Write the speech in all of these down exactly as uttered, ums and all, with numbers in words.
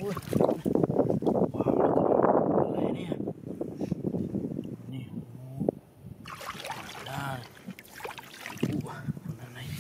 Ui. Wow, boleh ni. Ni. Dah. Uh, mana naik.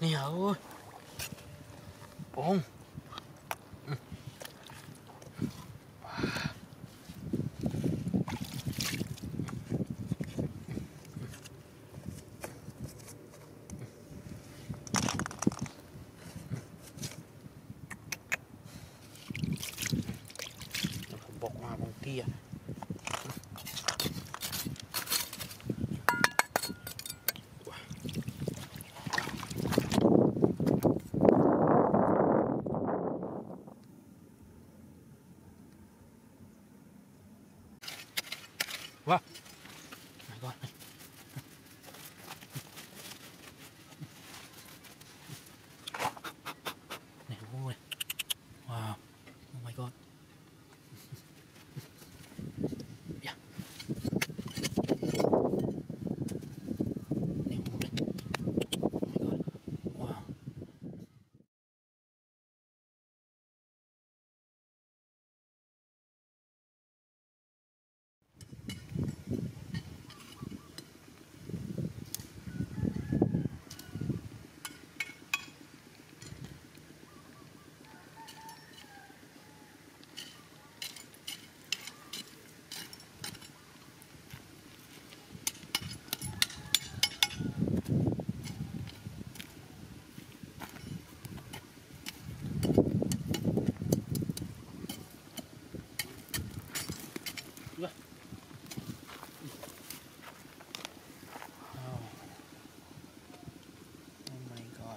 Nè ơi. Bông. Ừ. Bọc hoa bông tia. Wow. My God. Nè ơi. Wow. Oh my God. Yeah. Nè ơi. Oh my God. Wow. Wow. Oh my God.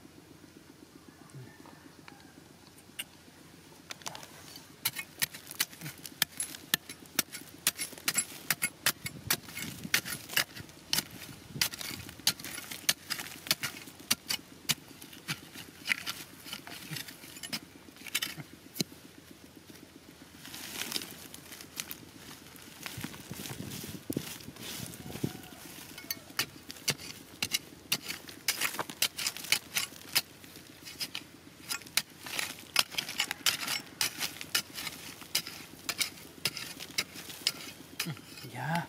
Yeah.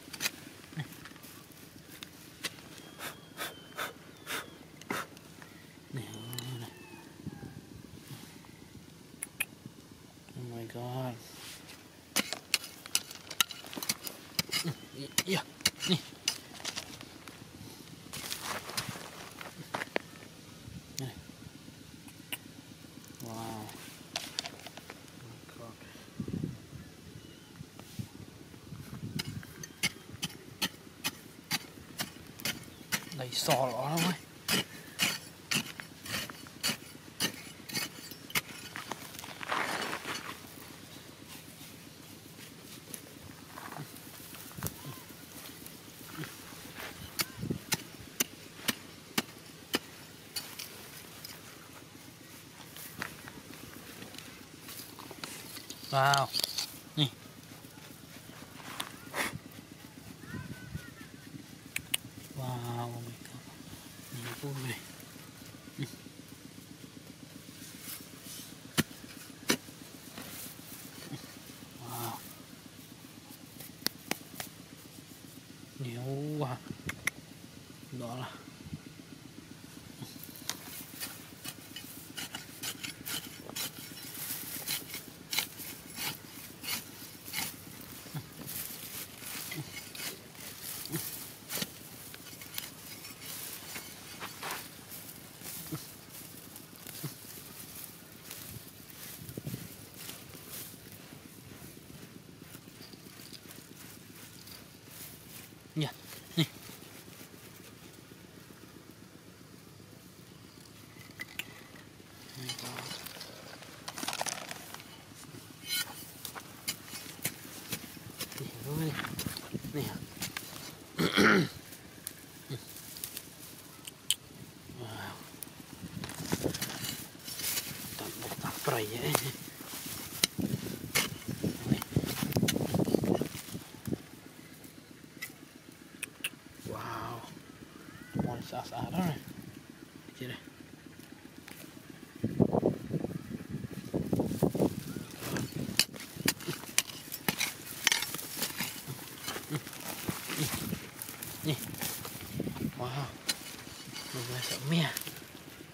Nè ơi. Oh my God. Yeah. Nè. Nè. Wow. Oh my God. Đầy sò lỏ lắm ấy. Wow. Nè. Wow. Oh my God. Nè ơi. Wow. Nhiều quá. Đó là nha. Nè. Nè ơi. Nè. Wow. Tạm một tạm prey ấy. Wow. Món xa xa đó này. Chị đây. Nè. Wow. Mình lại sợ mè.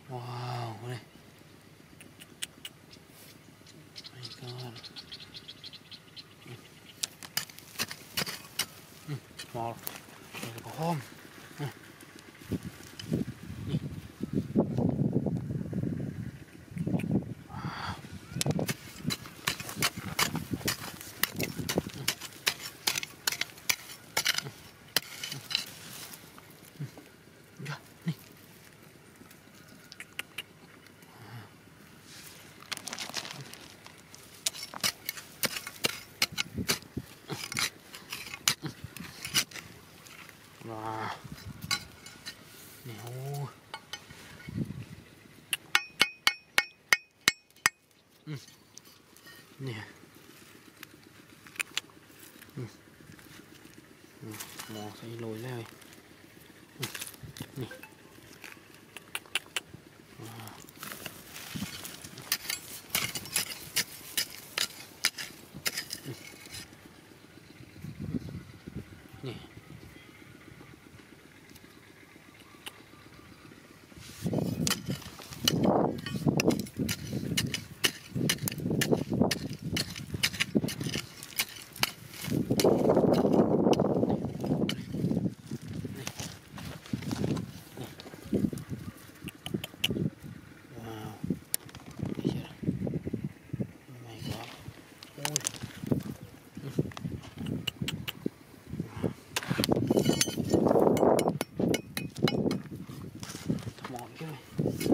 Wow, đây. My God. Ừ, một, đây là có hôm. Ừ. Đi. Wow. Wow. Nèo. Ừ. Nè. Ừ. Ừ. Mò sẽ lùi ra rồi. Ừ. Nè. Wow. Ừ. Nè. Wow. Thấy chưa? Oh my God. Ôi. Ừ. Thằng mọn chứ này.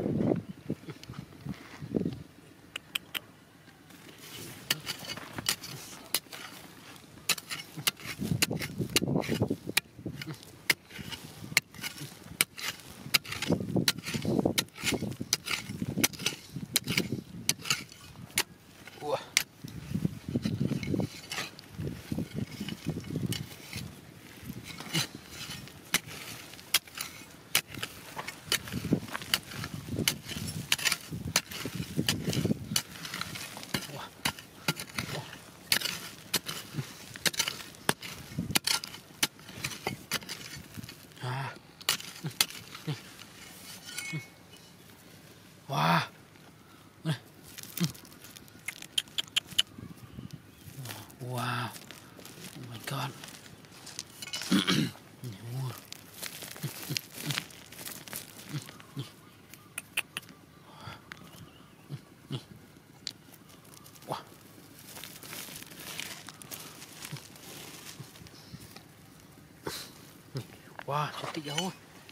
Ủa. À. Wow. Wow. Oh my God. Nèo. Wow. Wow, cantik jauh.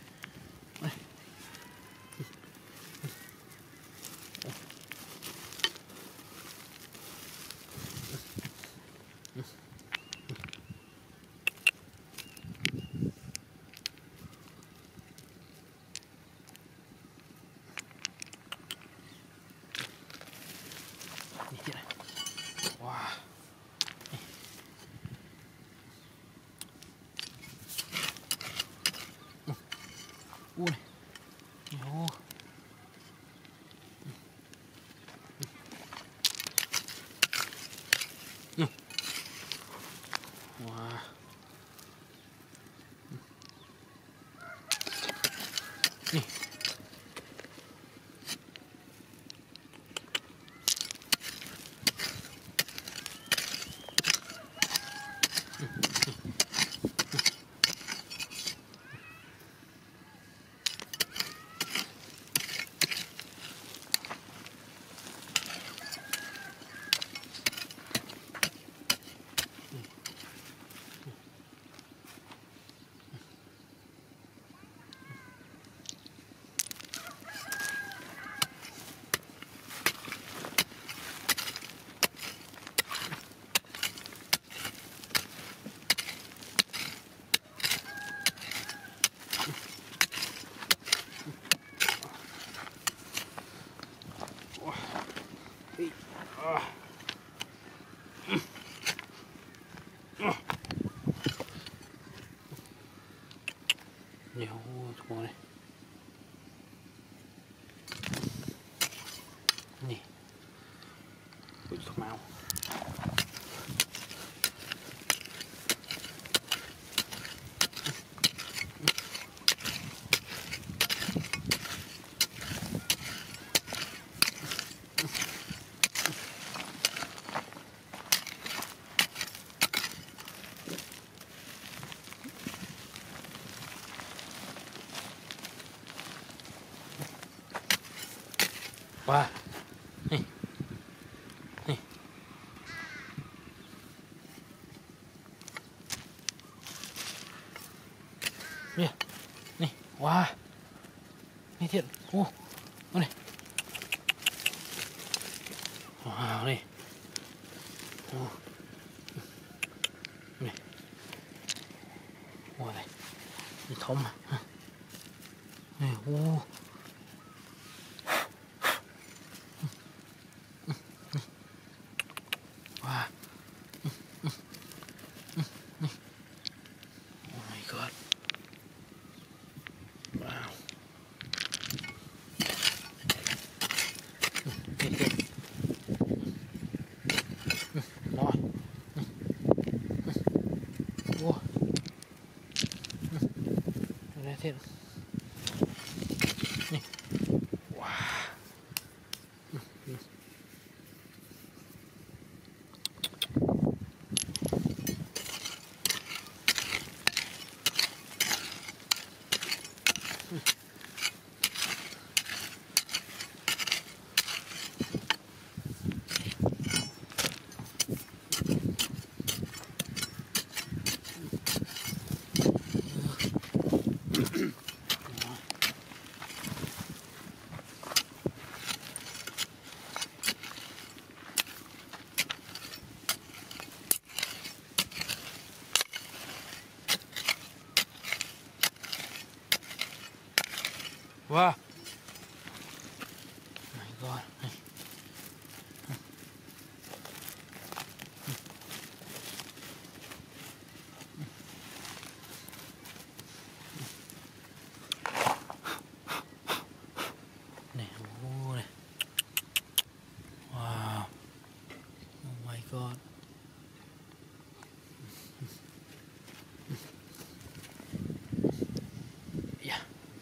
Ni dia dah. Wah. Uh. Uh. Yo. Uh. Wah. Ni. Ah. Nhiều semua này. Nih. Untuk mau. ว้านี่นี่เนี่ยนี่ว้านี่เทียนโอ้มาเลยว้าวนี่โอ้นี่โอ้อะไรนี่ทอมอ่ะนี่โอ้ว้าโอ้ my god ว้าวนี่เทียนนอนโอ้นี่เทียนนี่ว้าว้า my god นี่โอ้เลยว้าว oh my god อย่า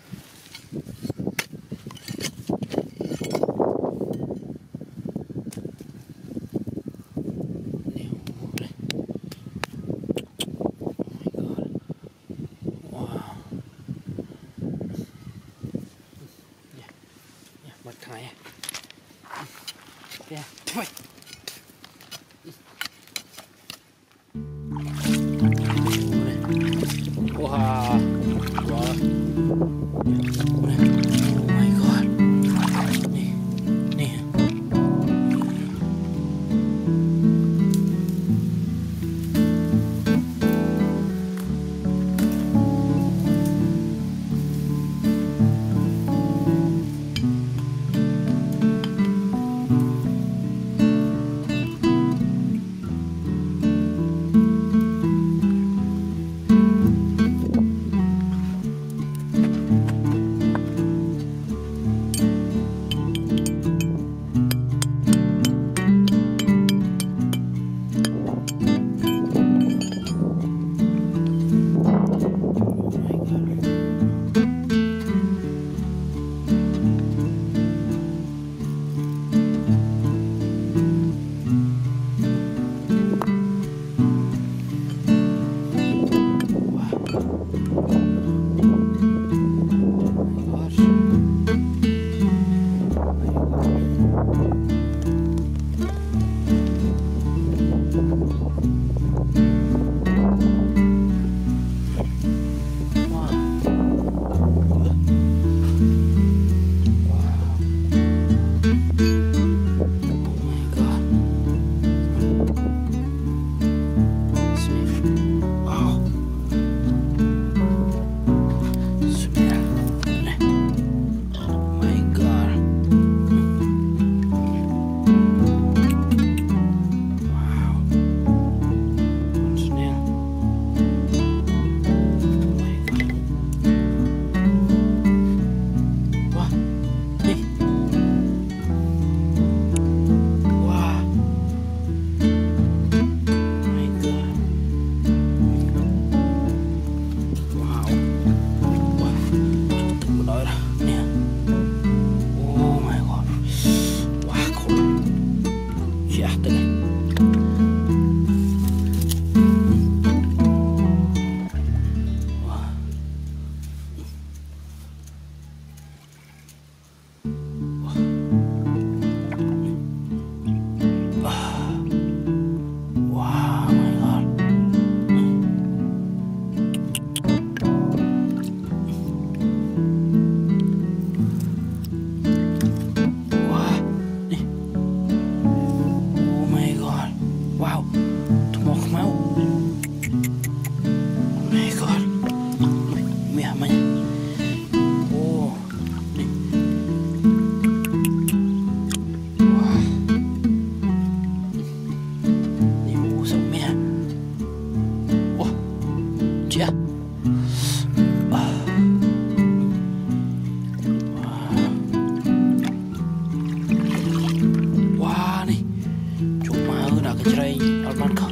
นี่โอ้เลย oh my god ว้าวอย่าอย่ามาทางไหนอ่ะเดี๋ยวไปว้าวว้าว oh my god นี่นี่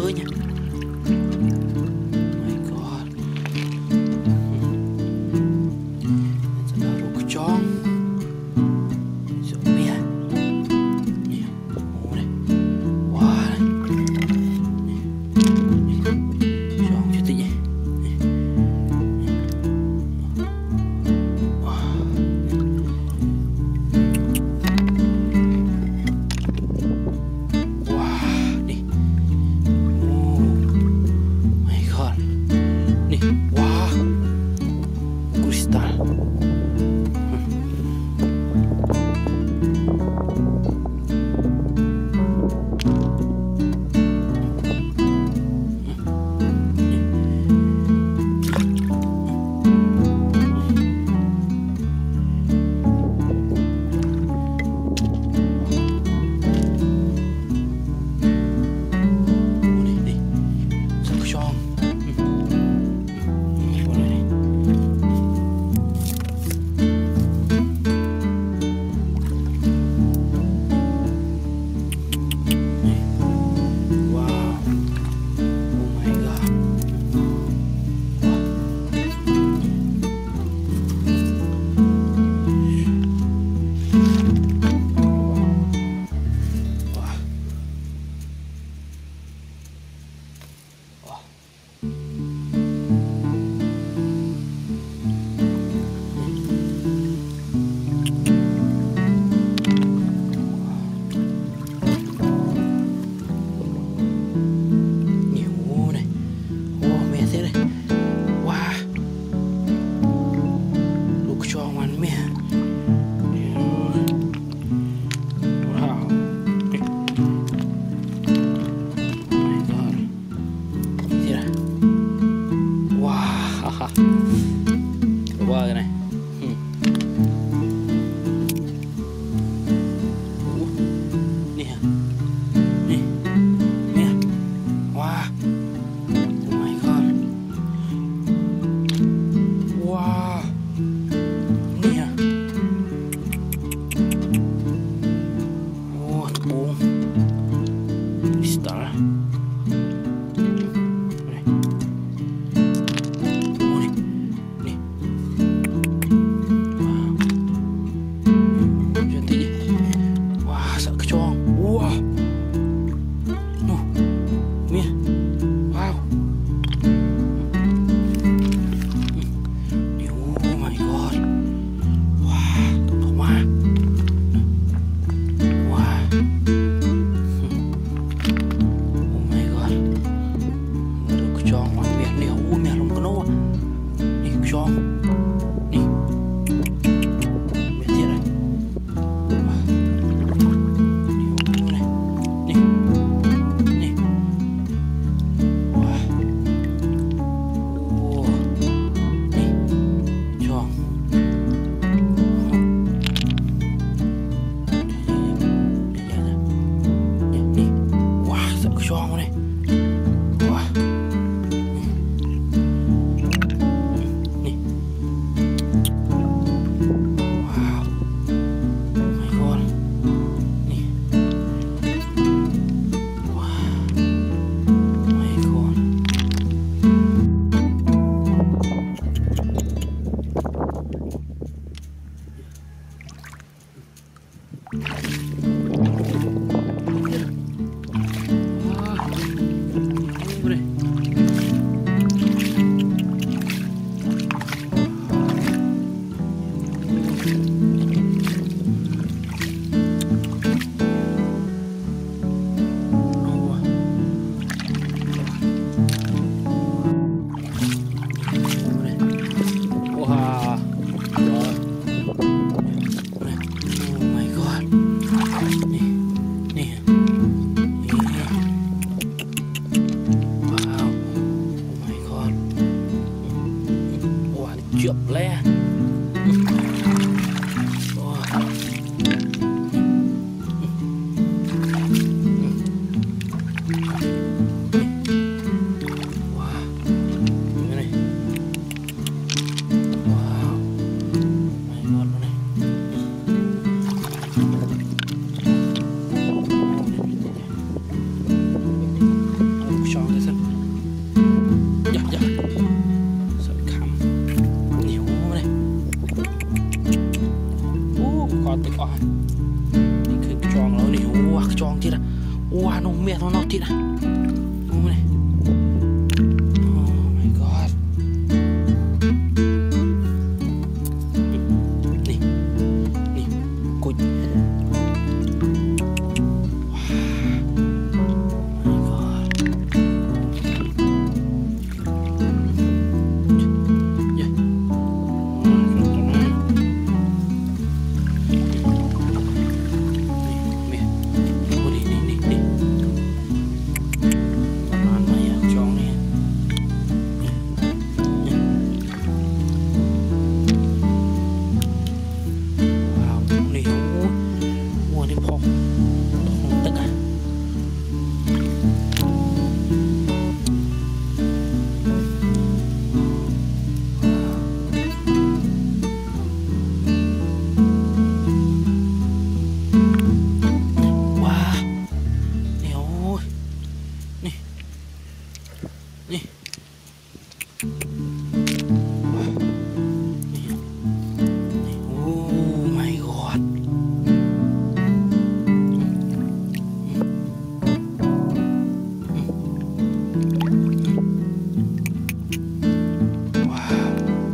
nha. My God. Rất là rô cái chong. Rượu bia. Nè, ồ đây. Wow đây. Chong chưa tí vậy. Qua cái này. Ừ. Ủa. Nè. Nè. Nè. Wow. Oh my God. Wow. Nè. Ủa, ủa. Star. Chụp le. อตึกอ่อนนี่คือกระจองแล้วนี่ว้ากระจองที่ละว้าน้องเมียน้องนอกที่ละโอ้ยโอ้ my god นี่นี่กุยนี่โอ้ my god ว้าว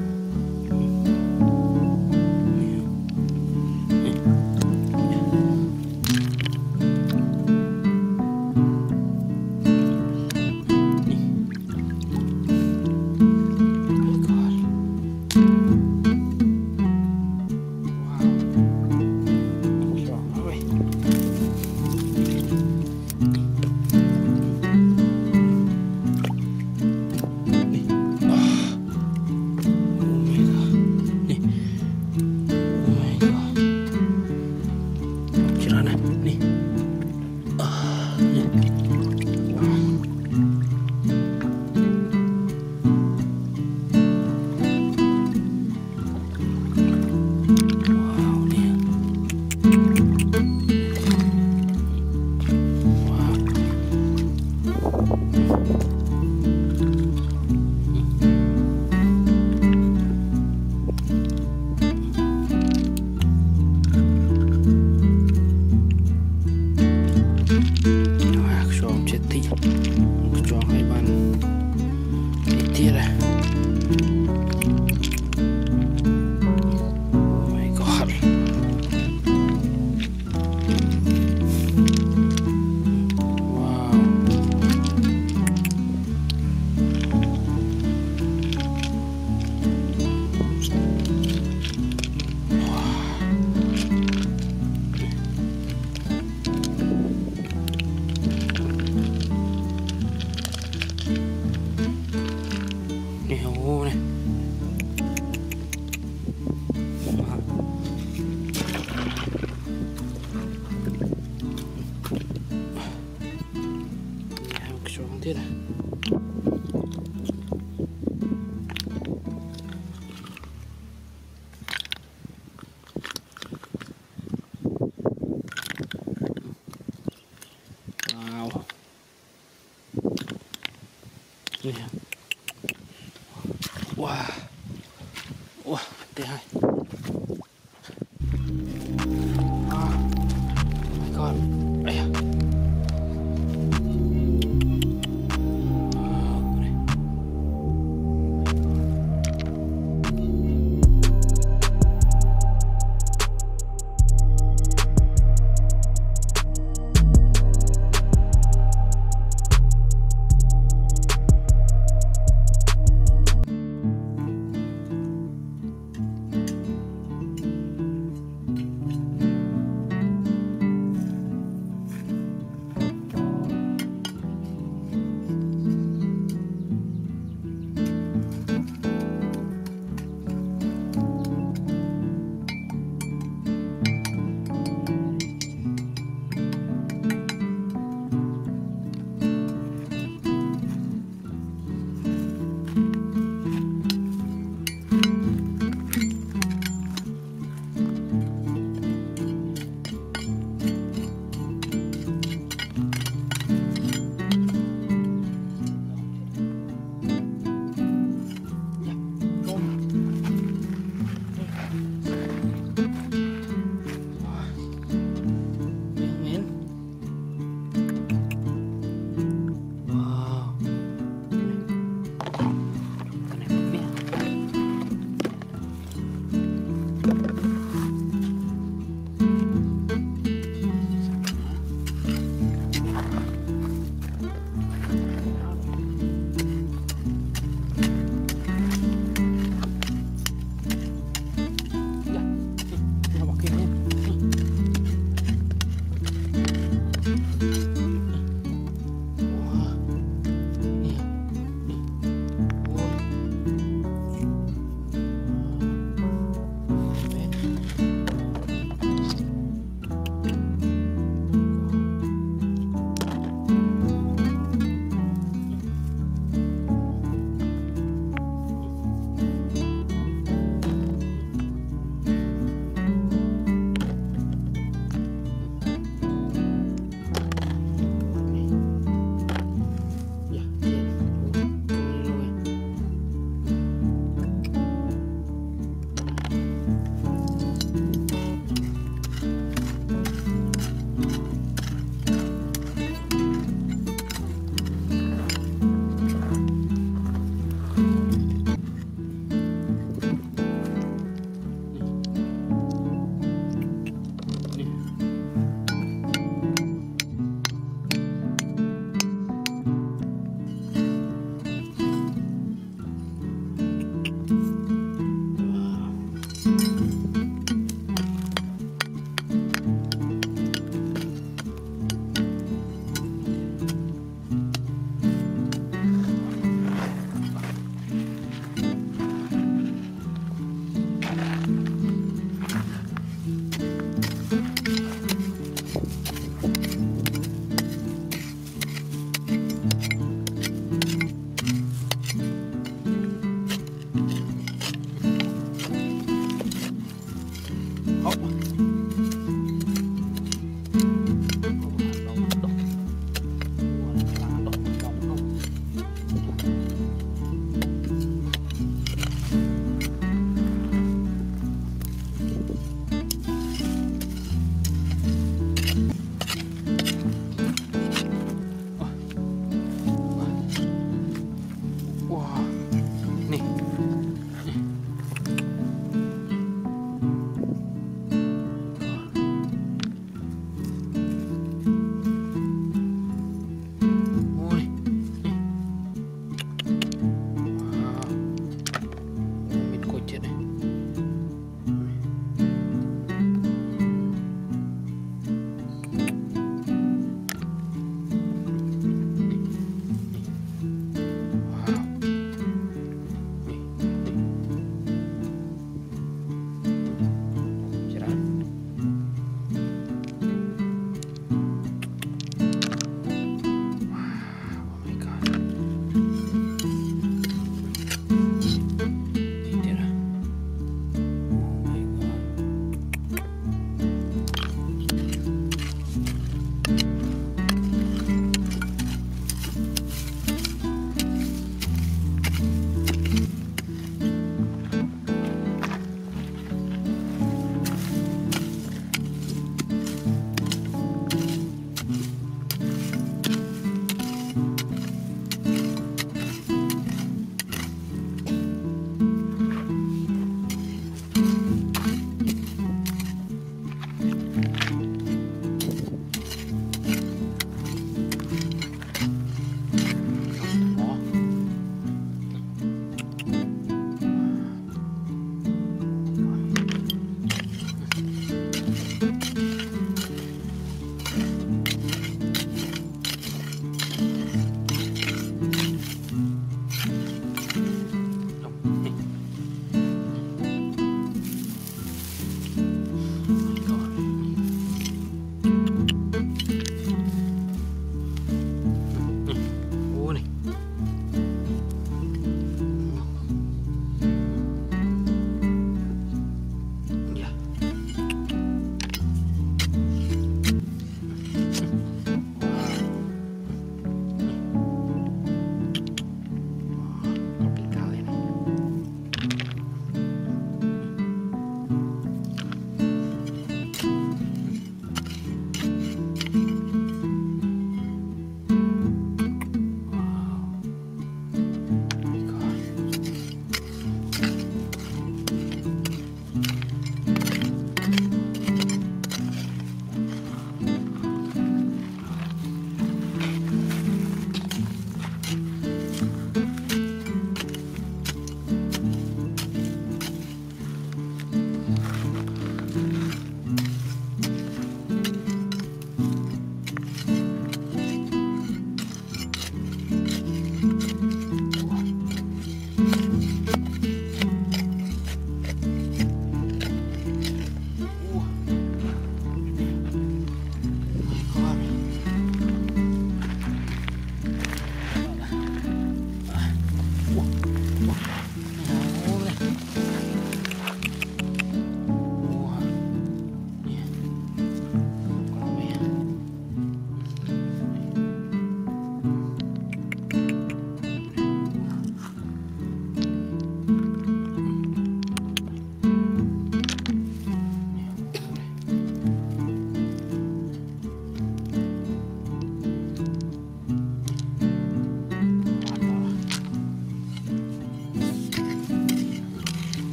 นี่โอ้เนี่ยกระจองที่ละว้าวนี่ว้าว้าเดี๋ยวให้อ้าวก่อนไอ้ยะ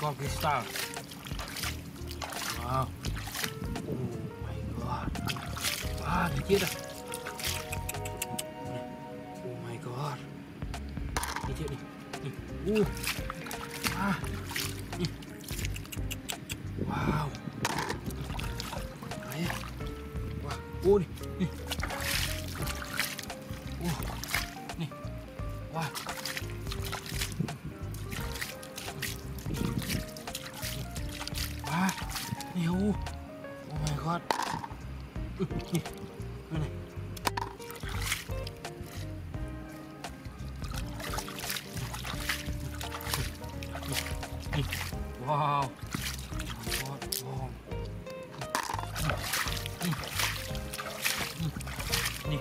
god, crystal. Wow. Oh my god. Wah, dia chết rồi. Oh my god. Dia chết đi. Uh. Ah. Wow. Đấy. Wow. Ô đi. Đi. Ô. Đi. Wow. Wow. Nhiều. Oh my god. Ừ, đi. Đây này. Đi. Wow. Wow. Đi. Đi.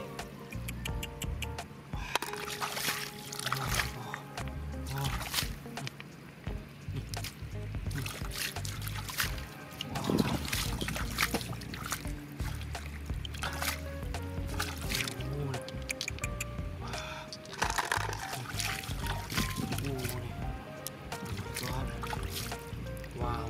Wow.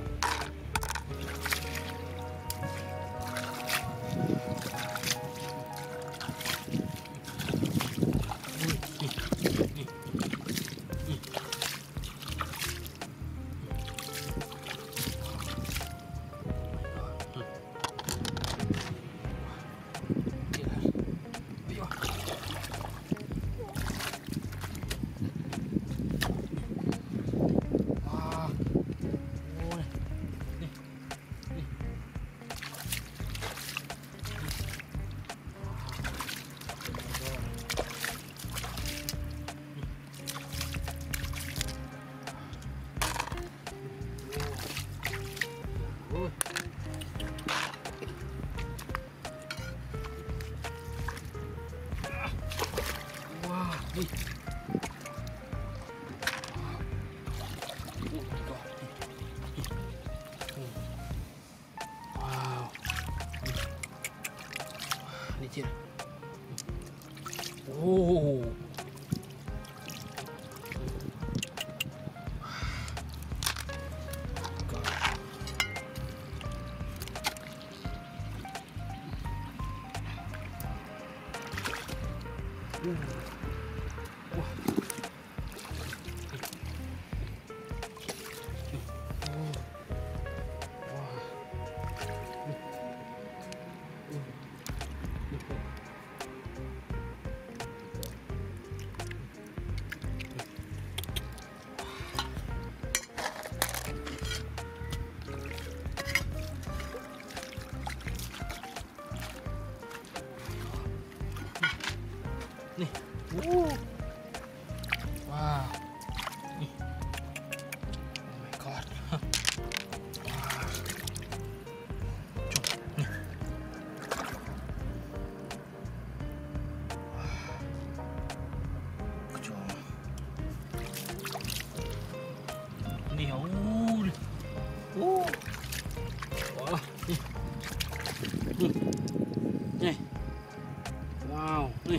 Đi. Wow. Đi chưa? Oh. Ooh. Nih. Uh. Wow. Nih. Oh my god. Wow. Cuk. Nih. Cuk. Nih. Uh. Uh. Wah. Nih. Nih. Nih. Wow. Nih.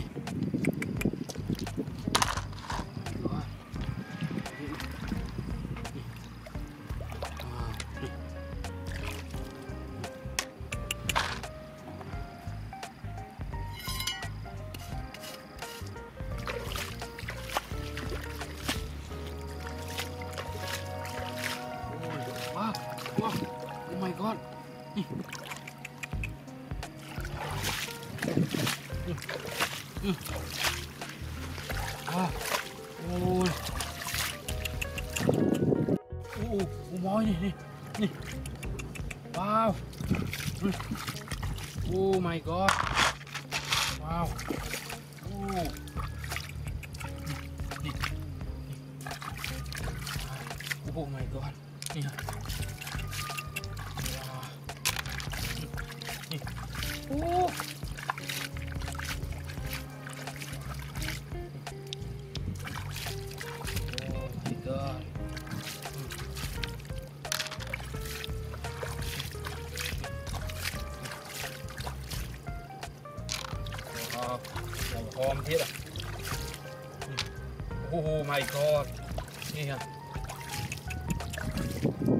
Wow, wow, oh my god. Nih. Hmm. Hmm. Wow. Ôi. Ồ, ồ mồi này, này, này. Wow. Oh my god. Wow. Oh. Oh my god. Nih. Wow. Nih. Oh. God. Wow, hòm thế à? Oh my god. Nghe hả?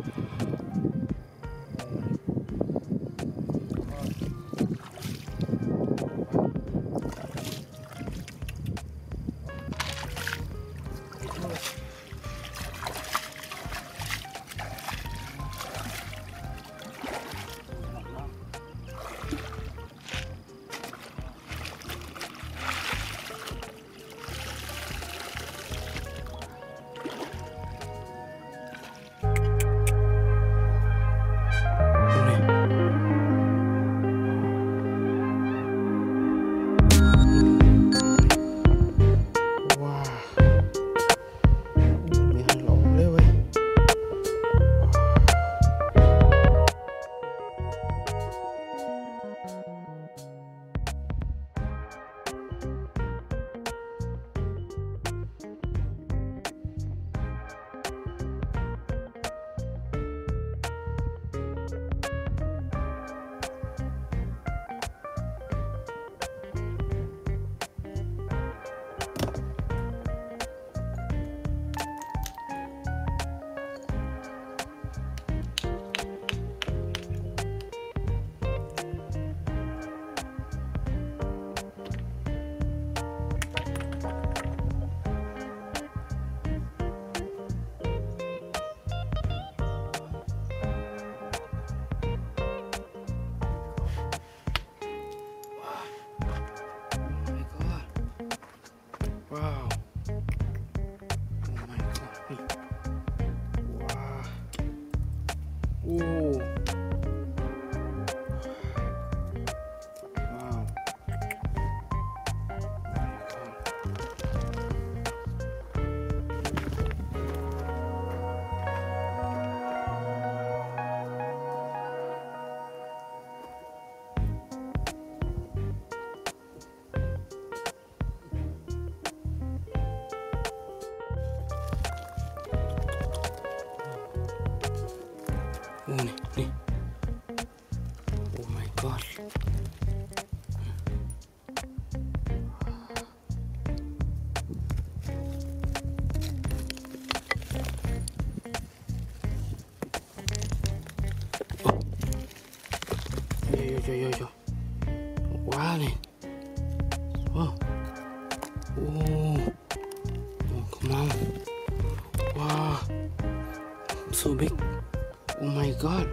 yo yo yo. Wow nih. Wow. Oh. Oh, come on. Wow. So big. Oh my god.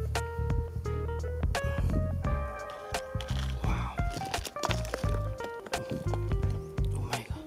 Wow. Oh my god.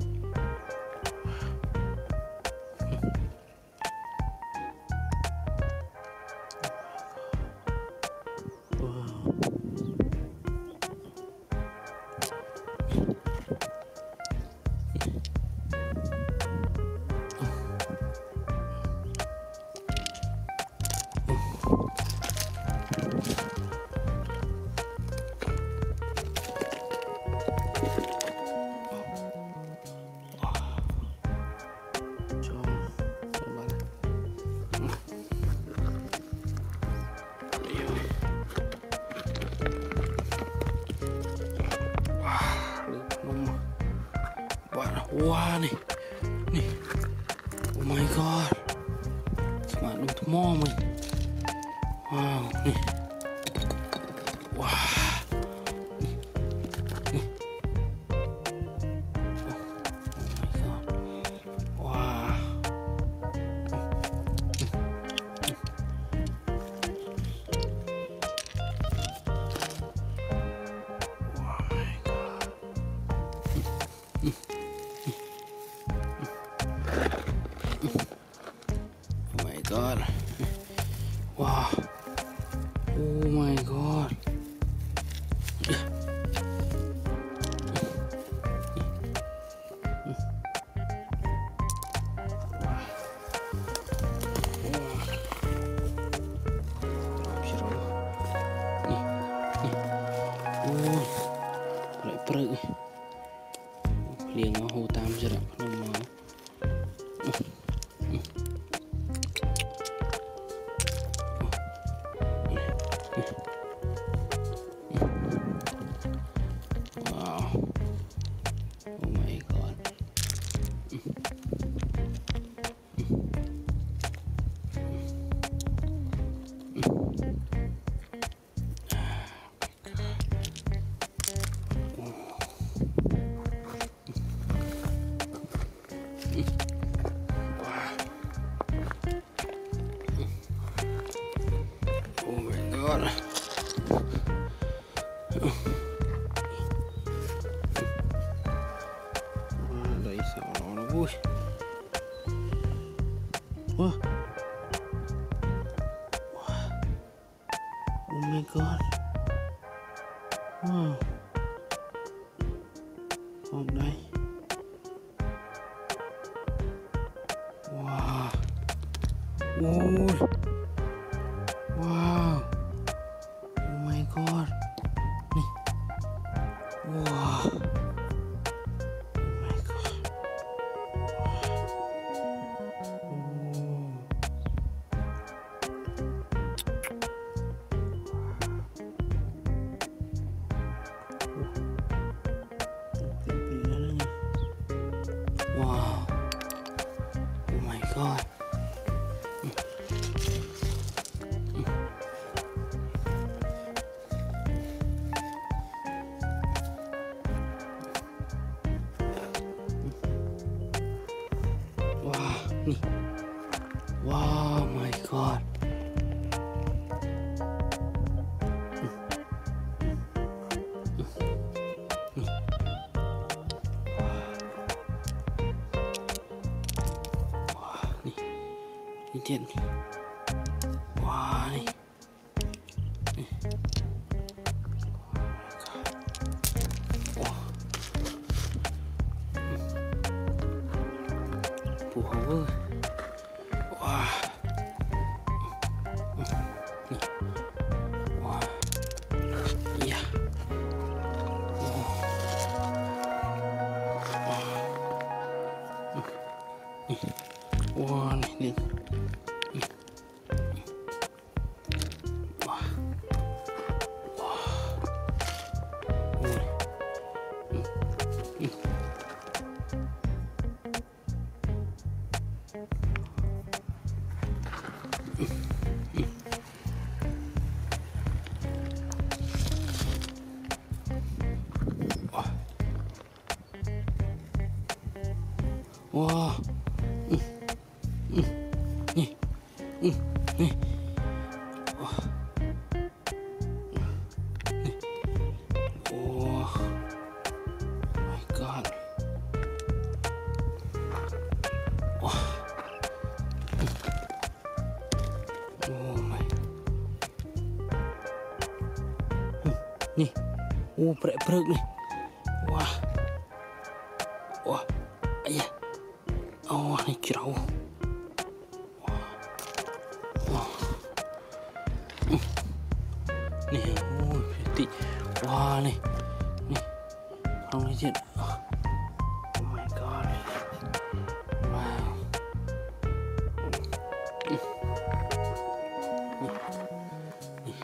Wah nih, nih, oh my god, semaklum semua nih, wow nih, wah, nih, nih, oh, oh my god, wah, oh my god. God. Wow. Oh my god. Lại perut ni. Liang mahu tam sedap penuh mau. Wow. Oh my god. Oh my god. Ada isi orang-orang bos. Wah. Wah. Oh my god. Wow. Hôm nay. Wow. Ôi. Wow. Oh my god. Nih. Wow. Oh my god. Wow. Oh my god. Wah, nih. Wow, my god. Wah, nih. Ini dia nih. Wah, nih. Nih. Wah. Power. Wah. Nih. Wah. Iya. Oh. Wah. Nih. Wah, nih, nih. Nih. Wah. Wah. Nih. Nih. Wah. Hmm. Hmm. Nih. Hmm. Nih. Wah. Nih. Wah. My God. Wah. Oh my. Hmm. Nih. Oh, perek-perek nih. Wah. Wah. Ayah. Oh, ni kirau. Wah. Wah. Hmm. Nih, oh, cantik. Wah, nih. Nih. Orang legit. Oh my God. Wow. Hmm. Nih. Nih.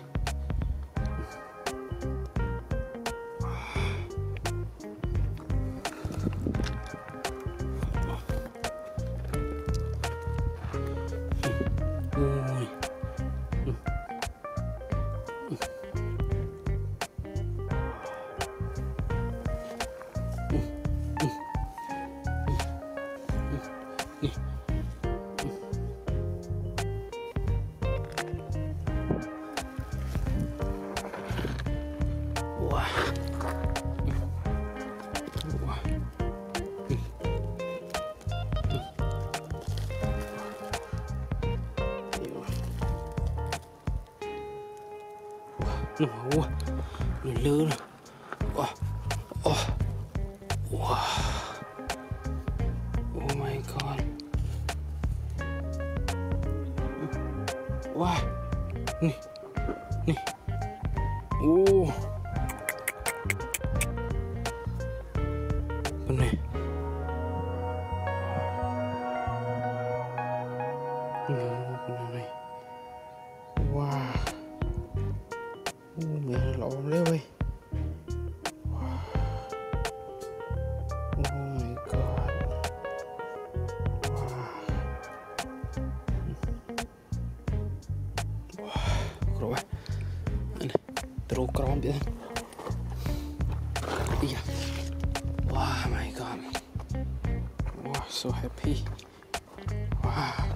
Ui. Hmm. Hmm. Hmm. Hmm. Nih. Wah. Wah. Wah, lơ nè. Wah. Oh. Wah. Oh my God. Wah. Nih. Nih. Oh. Bener. Bener, bener nih. Wah. Oh, mẹ lộn léo ơi. Wow. Oh my God. Wow. Wah, keluar. Ini terus keram dia. Iya. Wah, my God. Wah, so happy. Wow.